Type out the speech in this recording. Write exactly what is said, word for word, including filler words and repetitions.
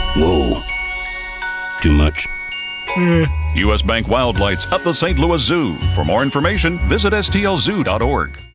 Whoa. Too much. U S Bank Wildlights at the Saint Louis Zoo. For more information, visit S T L zoo dot org.